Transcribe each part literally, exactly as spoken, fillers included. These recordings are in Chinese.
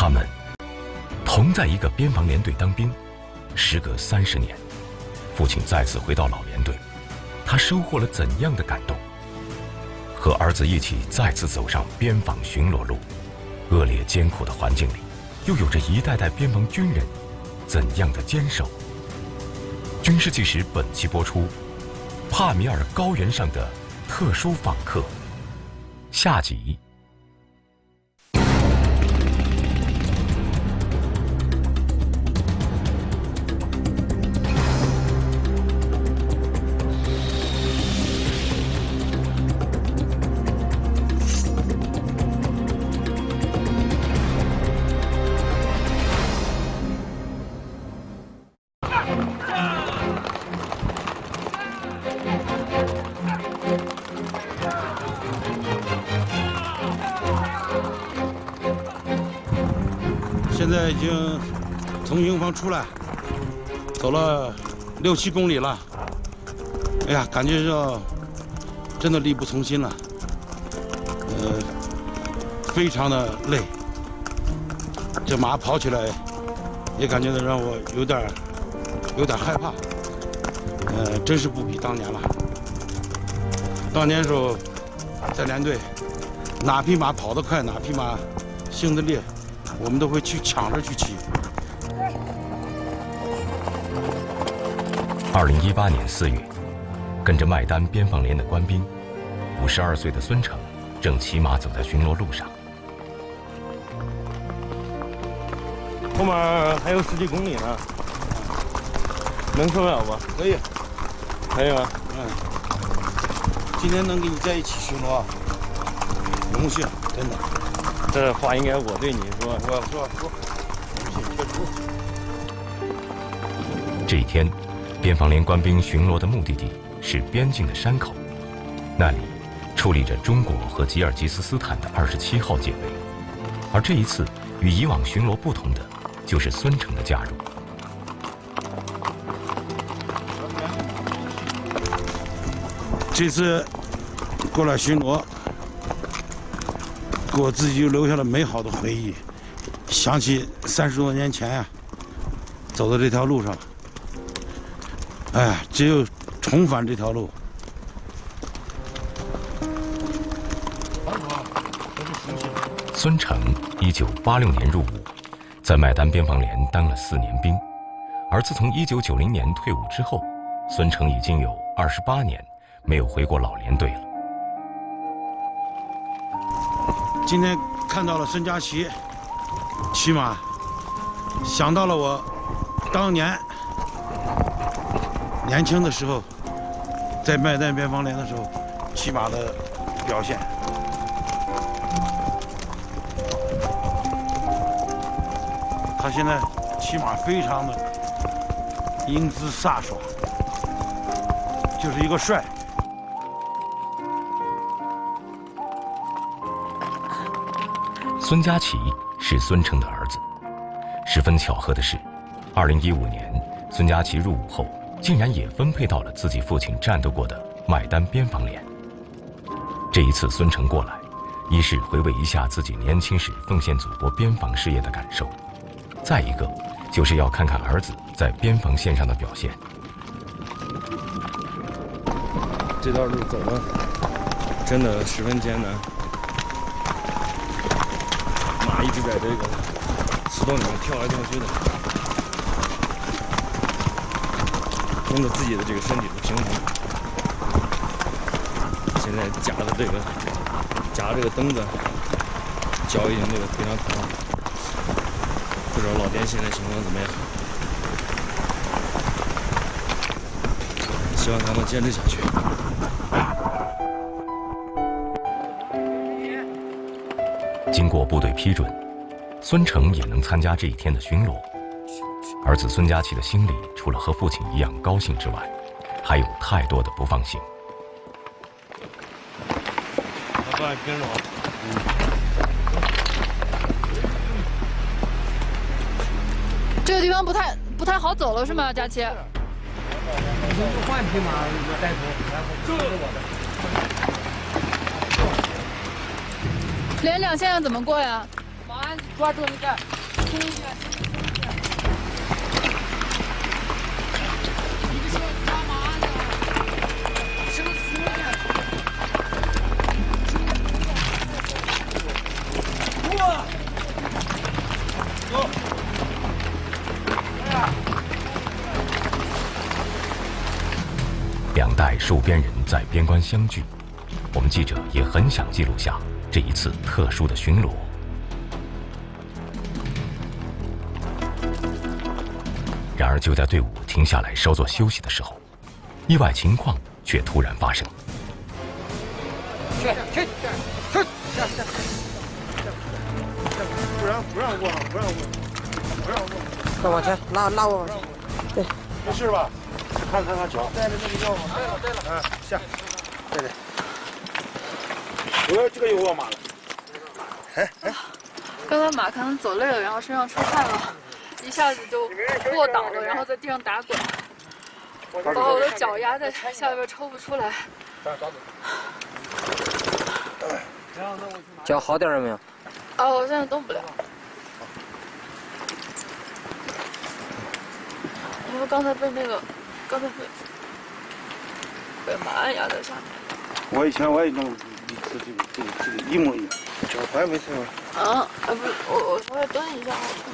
他们同在一个边防连队当兵，时隔三十年，父亲再次回到老连队，他收获了怎样的感动？和儿子一起再次走上边防巡逻路，恶劣艰苦的环境里，又有着一代代边防军人怎样的坚守？军事纪实本期播出，帕米尔高原上的特殊访客下集。 现在已经从营房出来，走了六七公里了。哎呀，感觉这真的力不从心了，呃，非常的累。这马跑起来也感觉到让我有点有点害怕，呃，真是不比当年了。当年时候在连队，哪匹马跑得快，哪匹马性子烈，我们都会去抢着去骑。 二零一八年四月，跟着麦丹边防连的官兵，五十二岁的孙成正骑马走在巡逻路上。 后面还有十几公里呢，能受了吗？ 可以， 可以吗？ 嗯。今天能跟你在一起巡逻，荣幸，真的。 这话应该我对你说， 我说说，确实。 这一天，边防连官兵巡逻的目的地是边境的山口，那里矗立着中国和吉尔吉斯斯坦的二十七号界碑。而这一次与以往巡逻不同的，就是孙成的加入。 这次过来巡逻，给我自己又留下了美好的回忆。想起三十多年前呀、啊，走到这条路上，哎呀，只有重返这条路。 孙成一九八六年入伍，在麦丹边防连当了四年兵，而自从一九九零年退伍之后，孙成已经有二十八年没有回过老连队了。 今天看到了孙佳琪骑马，想到了我当年年轻的时候，在麦丹边防连的时候骑马的表现。他现在骑马非常的英姿飒爽，就是一个帅。 孙佳琪是孙成的儿子。十分巧合的是，二零一五年孙佳琪入伍后，竟然也分配到了自己父亲战斗过的麦丹边防连。这一次孙成过来，一是回味一下自己年轻时奉献祖国边防事业的感受，再一个就是要看看儿子在边防线上的表现。 这段路走的真的十分艰难，马一直在这个石洞里面跳来跳去的，弄得自己的这个身体不平衡。现在夹的这个夹这个蹬子，脚已经这个非常疼了。不知道老爹现在情况怎么样？希望他能坚持下去。 经过部队批准，孙成也能参加这一天的巡逻。儿子孙佳琪的心里，除了和父亲一样高兴之外，还有太多的不放心。 老爸，跟着我。 这个地方不太不太好走了，是吗，佳琪？ 换匹马带头，然后跟着我的。 连长现在怎么过呀？ 马保安抓住那个空军。你不是抓保安的，什么死的？哇！走。 两代戍边人在边关相聚，我们记者也很想记录下这一次特殊的巡逻。然而，就在队伍停下来稍作休息的时候，意外情况却突然发生。 去去去！不让不让过，不让过，不让过。快往前拉拉我往前。对， 没事吧？看看看脚。 带着那个药吗？对了对了。 啊，下。对对。我这个有卧马了。哎哎。 刚才马可能走累了，然后身上出汗了，一下子就卧倒了，然后在地上打滚，把我的脚压在下边抽不出来。 脚好点了没有？ 啊，我现在动不了。因为刚才被那个，刚才被被马鞍压在下面。 我以前我也弄一次这个这个这个一模一样，脚踝没事吧？ 啊，哎不是，我我稍微蹲一下好疼。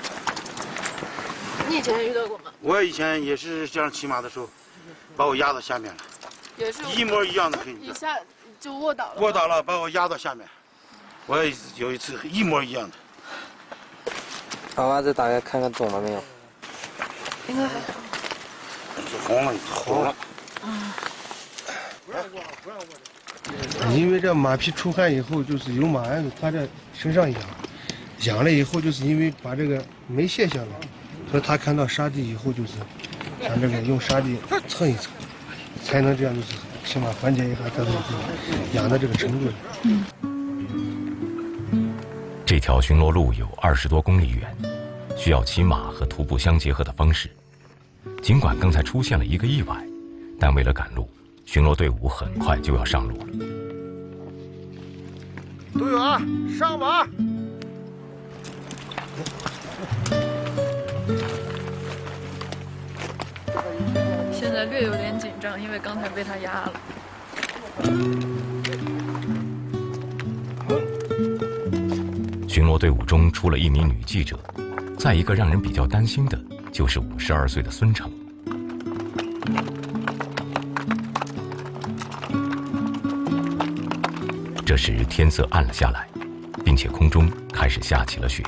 你以前遇到过吗？ 我以前也是这样骑马的时候，把我压到下面了， 也是一模一样的跟你一下就卧倒了。 卧倒了，把我压到下面。我也有一次一模一样的。 把袜子打开看看肿了没有？ 应该还好。 红了，红了。 嗯。 不让过，不让过。 因为这马匹出汗以后，就是有马鞍它在身上痒，痒了以后，就是因为把这个没卸下来，所以他看到沙地以后，就是想这个用沙地蹭一蹭，才能这样，就是起码缓解一下它的这个痒的这个程度。 嗯。 这条巡逻路有二十多公里远，需要骑马和徒步相结合的方式。尽管刚才出现了一个意外，但为了赶路，巡逻队伍很快就要上路了。 队友啊，上马！ 现在略有点紧张，因为刚才被他压了。 巡逻队伍中出了一名女记者，再一个让人比较担心的就是五十二岁的孙成。这时天色暗了下来，并且空中开始下起了雪。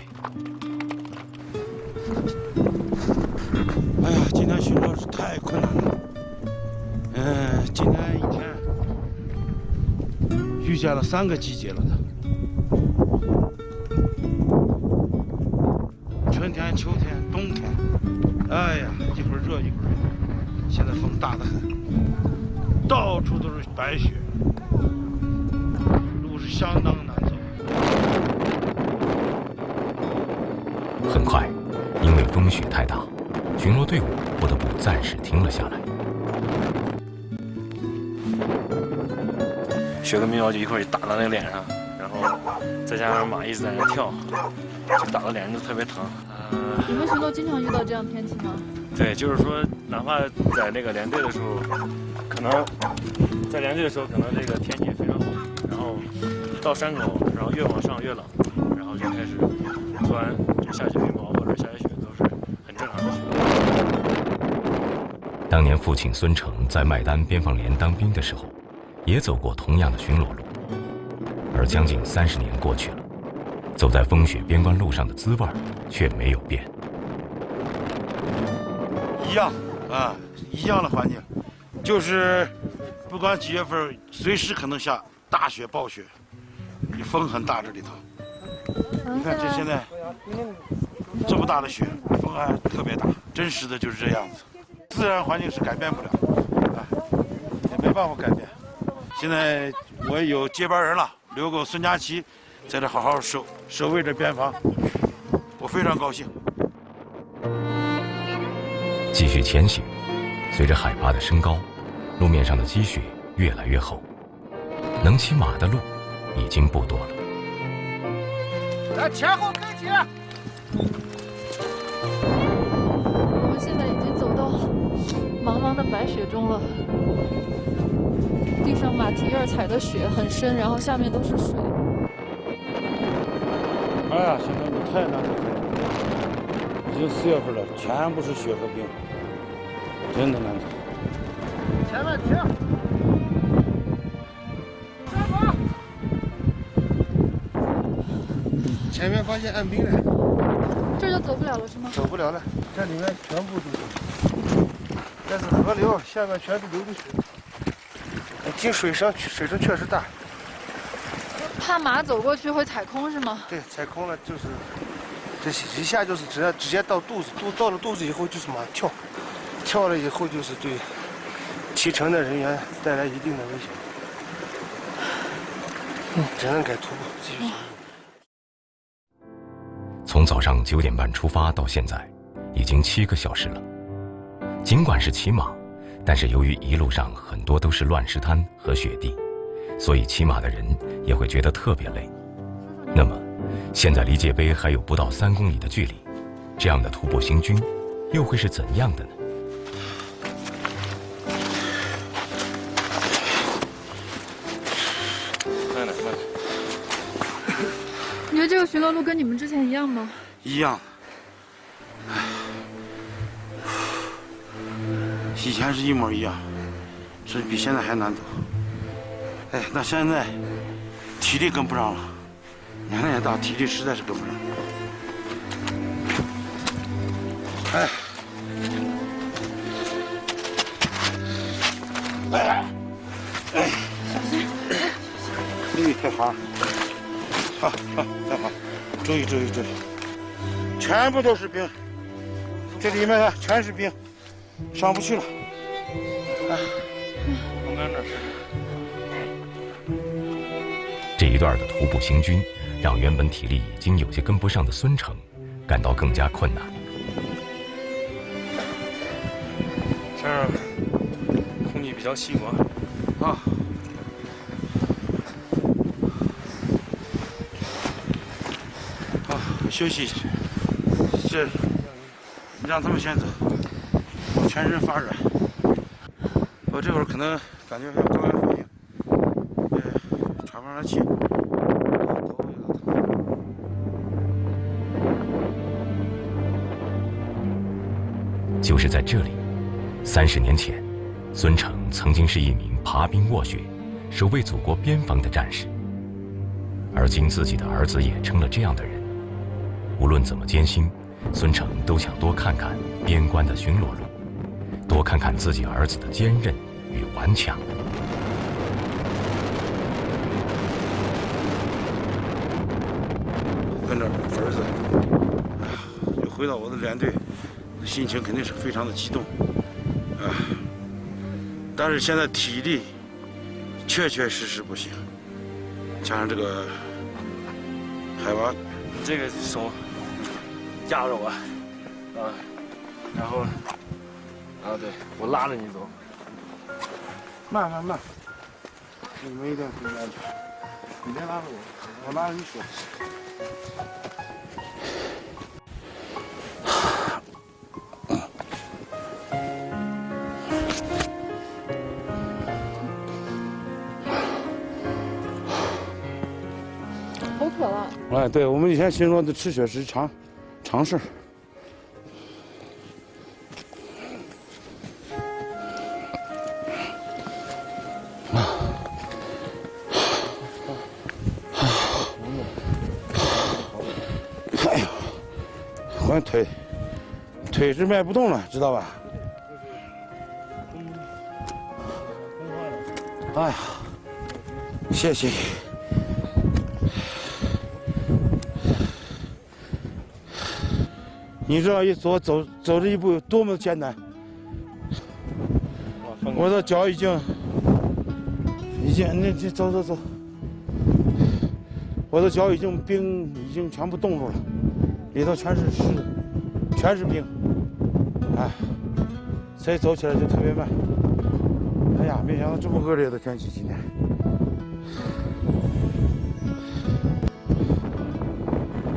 哎呀，今天巡逻是太困难了。嗯，今天一天遇见了三个季节了的。春天、秋天、冬天，哎呀，一会儿热一会儿热，现在风大得很，到处都是白雪，路是相当难走。 很快，因为风雪太大，巡逻队伍不得不暂时停了下来。 雪跟棉毛就一块儿打到那个脸上，然后再加上马一直在那跳，就打到脸上就特别疼。 你们巡逻经常遇到这样天气吗？ 对，就是说，哪怕在那个连队的时候，可能在连队的时候，可能这个天气非常好，然后到山口，然后越往上越冷，然后就开始突然就下起羽毛或者下起雪，都是很正常的事。 当年父亲孙成在麦丹边防连当兵的时候，也走过同样的巡逻路，而将近三十年过去了，走在风雪边关路上的滋味却没有变。 一样啊，一样的环境，就是不管几月份，随时可能下大雪暴雪，风很大这里头。你看这现在这么大的雪，风还特别大，真实的就是这样子。自然环境是改变不了，啊，也没办法改变。现在我有接班人了，留个孙佳琪在这好好守守卫着边防，我非常高兴。 继续前行，随着海拔的升高，路面上的积雪越来越厚，能骑马的路已经不多了。 来前后跟紧。 我们现在已经走到茫茫的白雪中了，地上马蹄儿踩的雪很深，然后下面都是水。 哎呀，现在路太难走了，已经四月份了，全部是雪和冰，真的难走。 前面停。 前面发现岸冰了， 这就走不了了是吗？ 走不了了，这里面全部都是，这是河流，下面全是流的水，进水声水声确实大。 怕马走过去会踩空是吗？ 对，踩空了就是，这一下就是直接直接到肚子，肚到了肚子以后就是马跳，跳了以后就是对骑乘的人员带来一定的危险，嗯，只能改徒步继续行动。 从早上九点半出发到现在，已经七个小时了。尽管是骑马，但是由于一路上很多都是乱石滩和雪地，所以骑马的人也会觉得特别累。那么，现在离界碑还有不到三公里的距离，这样的徒步行军，又会是怎样的呢？ 慢点，慢点。 你觉得这个巡逻路跟你们之前一样吗？ 一样。以前是一模一样，这比现在还难走。哎，那现在体力跟不上了，年龄也大，体力实在是跟不上。哎，哎，哎， 小心！ 哎，太滑了。 好，好，太好，注意，注意，注意，全部都是冰，这里面呢全是冰，上不去了。哎， 旁边那是。 这一段的徒步行军，让原本体力已经有些跟不上的孙成，感到更加困难。 山上空气比较稀薄啊。 休息一下，这让他们先走，我全身发软。我这会儿可能感觉像高原反应，呃，喘不上来气，头有点疼。 就是在这里，三十年前，孙成曾经是一名爬冰卧雪、守卫祖国边防的战士，而今自己的儿子也成了这样的人。 无论怎么艰辛，孙成都想多看看边关的巡逻路，多看看自己儿子的坚韧与顽强。 跟着儿子，哎呀，又回到我的连队，心情肯定是非常的激动，啊，但是现在体力确确实实不行，加上这个海拔， 这个手。 压着我，啊，然后，啊，对我拉着你走， 慢慢慢，你们一定注意安全，你别拉着我，我拉着你手。 口渴了。 哎，对，我们以前巡逻的吃雪是常。 尝试。哎呦，我腿腿是迈不动了，知道吧？哎呀，谢谢。 你知道一走走走这一步有多么艰难？我的脚已经已经那这走走走，我的脚已经冰已经全部冻住了，里头全是湿的，全是冰，哎，所以走起来就特别慢。哎呀，没想到这么恶劣的天气今天。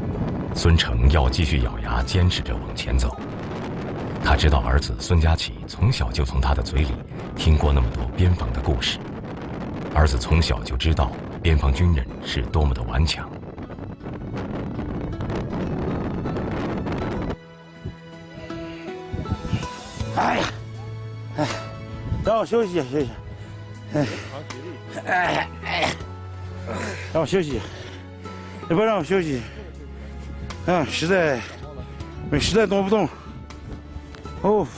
孙成要继续咬牙坚持着往前走。他知道儿子孙家启从小就从他的嘴里听过那么多边防的故事，儿子从小就知道边防军人是多么的顽强。 哎呀，哎，让我休息休息。哎，哎哎呀，让我休息，你不让我休息，啊，实在，我实在动不动。哦，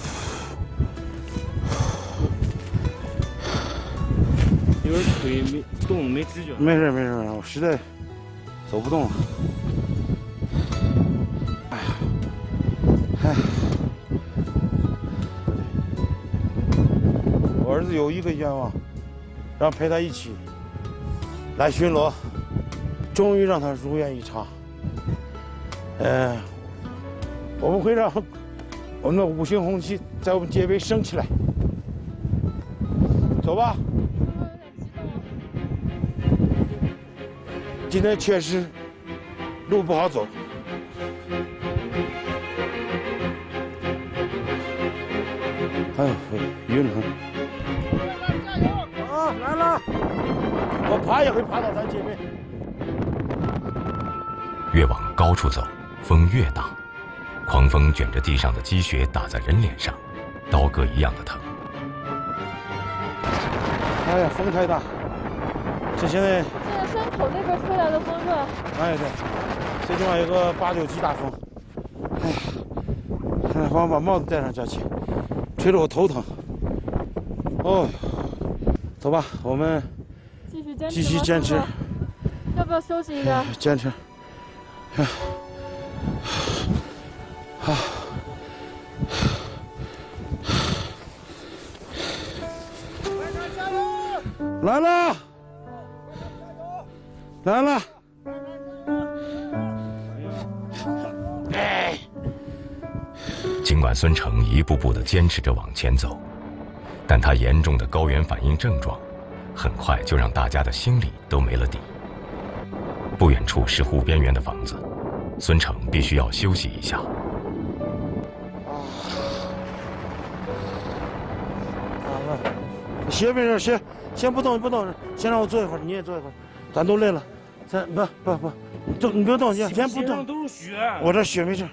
因为腿没动，没知觉。 没事没事，我实在走不动了。哎呀，哎。我儿子有一个愿望，让陪他一起来巡逻，终于让他如愿以偿。呃，我们会让我们的五星红旗在我们界碑升起来。走吧。今天确实路不好走。哎呦，晕了。啊，来了！我爬也会爬到咱界碑。 越往高处走，风越大，狂风卷着地上的积雪打在人脸上，刀割一样的疼。 哎呀，风太大！这现在现在山口那边吹来的风是吧？ 哎对，这地方有个八九级大风。哎呀，哎，帮我把帽子戴上，佳琪，吹得我头疼。哦，走吧，我们继续坚持。 继续坚持。 要不要休息一下？ 坚持。啊。啊。来了，来了！哎， 尽管孙成一步步地坚持着往前走，但他严重的高原反应症状，很快就让大家的心里都没了底。不远处是湖边缘的房子，孙成必须要休息一下。 先没事，先先不动不动，先让我坐一会儿，你也坐一会儿，咱都累了，咱不不不，动你别动，先先不动， 都是雪。 我这雪没事。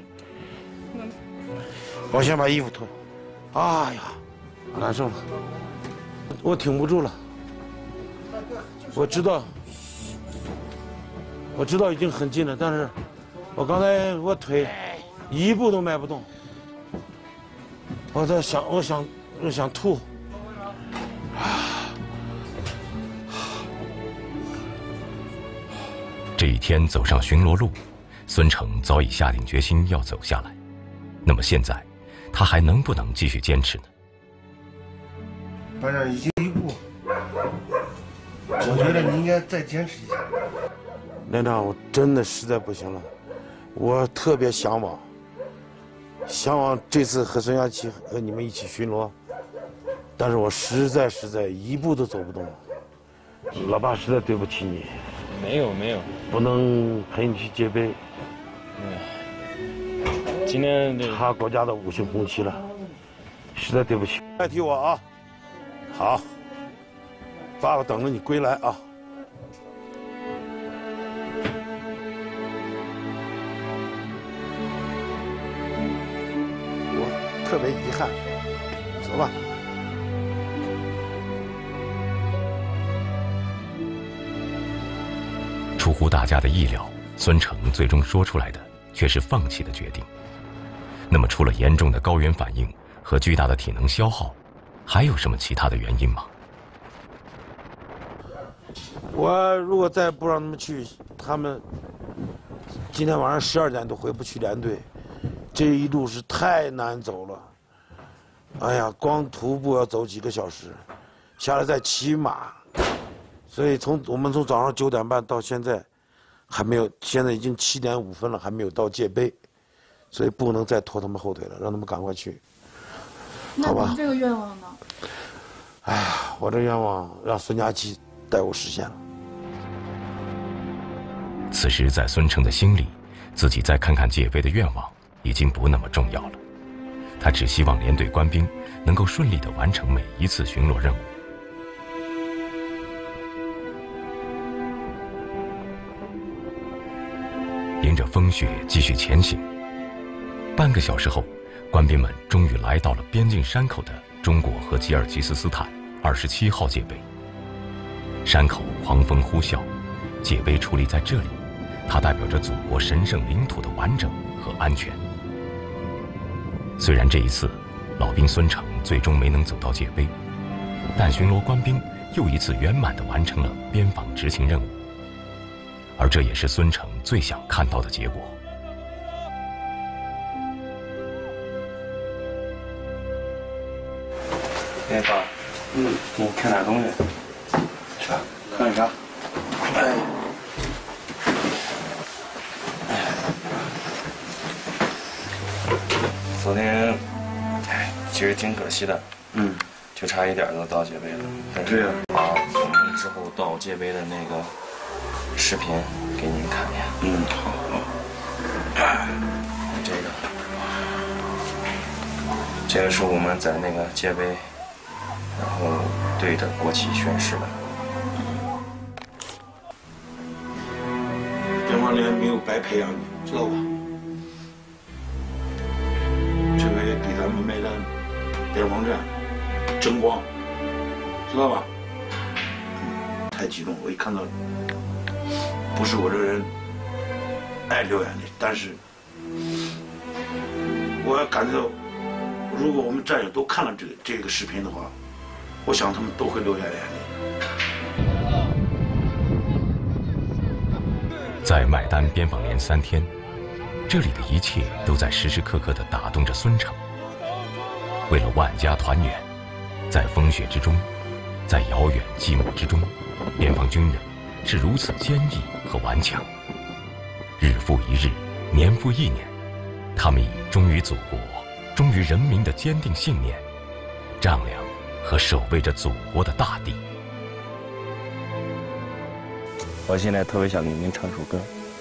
我先把衣服脱。哎呀，难受了，我挺不住了。我知道，我知道已经很近了，但是我刚才我腿一步都迈不动，我在想，我想，我想吐。 这一天走上巡逻路，孙成早已下定决心要走下来。那么现在，他还能不能继续坚持呢？ 班长已经一步，我觉得你应该再坚持一下。 连长，我真的实在不行了，我特别向往，向往这次和孙佳琪和你们一起巡逻，但是我实在实在一步都走不动了。老爸实在对不起你。 没有没有， 不能陪你去界碑。 嗯，今天这插国家的五星红旗了，实在对不起。代替我啊，好，爸爸等着你归来啊。我特别遗憾，走吧。 出乎大家的意料，孙成最终说出来的却是放弃的决定。那么，除了严重的高原反应和巨大的体能消耗，还有什么其他的原因吗？ 我如果再不让他们去，他们今天晚上十二点都回不去连队。这一路是太难走了。哎呀，光徒步要走几个小时，下来再骑马。所以从我们从早上九点半到现在，还没有，现在已经七点五分了，还没有到界碑，所以不能再拖他们后腿了，让他们赶快去。 那您这个愿望呢？ 哎呀，我这愿望让孙佳琪带我实现了。 此时，在孙成的心里， 自己再看看界碑的愿望已经不那么重要了，他只希望连队官兵能够顺利地完成每一次巡逻任务。迎着风雪继续前行，半个小时后，官兵们终于来到了边境山口的中国和吉尔吉斯斯坦二十七号界碑。山口狂风呼啸，界碑矗立在这里，它代表着祖国神圣领土的完整和安全。虽然这一次老兵孙成最终没能走到界碑，但巡逻官兵又一次圆满地完成了边防执勤任务，而这也是孙成最想看到的结果。 哎爸，嗯，给你看点东西。 是吧？看啥？哎。 昨天，哎，其实挺可惜的， 嗯， 就差一点就到界碑了。但是对呀， 把我们之后到界碑的那个视频给你们看一下。 嗯，好好。 这个，这个是我们在那个界碑，然后对着国旗宣誓的。 边防连没有白培养你，知道吧？这个也给咱们麦丹边防站争光，知道吧？嗯，太激动，我一看到，不是我这个人爱流眼泪，但是我要感觉到，如果我们战友都看了这个这个视频的话，我想他们都会流下眼泪。 在麦丹边防连三天，这里的一切都在时时刻刻地打动着孙成。为了万家团圆，在风雪之中，在遥远寂寞之中，边防军人是如此坚毅和顽强。日复一日，年复一年，他们以忠于祖国、忠于人民的坚定信念，丈量和守卫着祖国的大地。 我现在特别想给您唱首歌。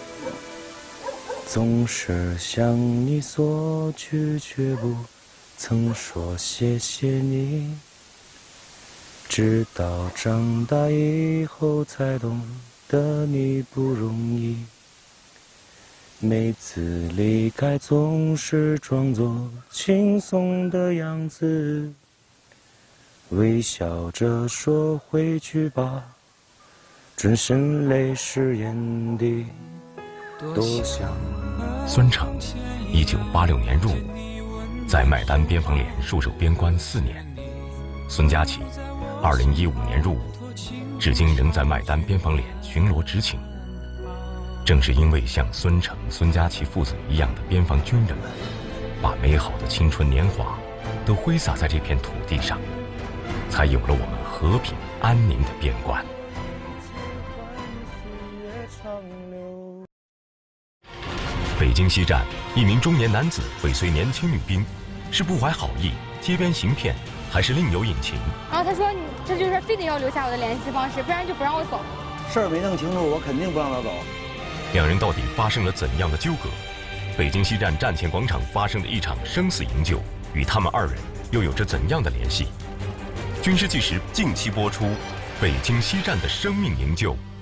总是向你索取，却不曾说谢谢你。直到长大以后，才懂得你不容易。每次离开，总是装作轻松的样子，微笑着说回去吧。转身泪湿眼底，多想。 孙成，一九八六年入伍，在麦丹边防连戍守边关四年。孙佳琪，二零一五年入伍，至今仍在麦丹边防连巡逻执勤。正是因为像孙成、孙佳琪父子一样的边防军人们，把美好的青春年华都挥洒在这片土地上，才有了我们和平安宁的边关。北京西站，一名中年男子尾随年轻女兵，是不怀好意、街边行骗，还是另有隐情？ 然后他说：“你这就是非得要留下我的联系方式，不然就不让我走。” 事儿没弄清楚，我肯定不让他走。 两人到底发生了怎样的纠葛？北京西站站前广场发生的一场生死营救，与他们二人又有着怎样的联系？军事纪实近期播出，北京西站的生命营救。